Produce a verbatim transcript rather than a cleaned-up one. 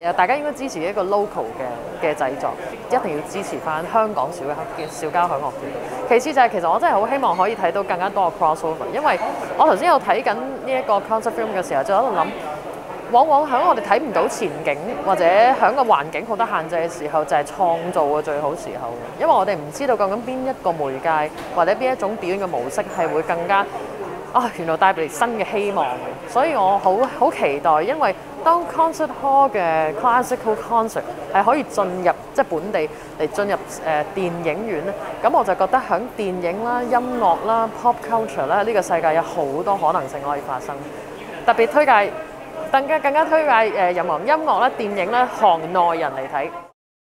大家應該支持一個 local 嘅嘅製作，一定要支持翻香港小嘅小交響樂團。其次就係、是、其實我真係好希望可以睇到更加多嘅 crossover， 因為我頭先有睇緊呢一個 concert film 嘅時候，就喺度諗，往往喺我哋睇唔到前景或者喺個環境好多限制嘅時候，就係、是、創造嘅最好時候。因為我哋唔知道究竟邊一個媒介或者邊一種表演嘅模式係會更加啊，原來帶嚟新嘅希望。所以我好好期待，因為當 concert hall 嘅 classical concert 係可以進入即係本地嚟進入誒、呃、電影院咧，咁我就覺得喺電影啦、音樂啦、pop culture 啦呢個世界有好多可能性可以發生。特別推介，更加更加推介誒任何音樂啦、電影啦，行內人嚟睇。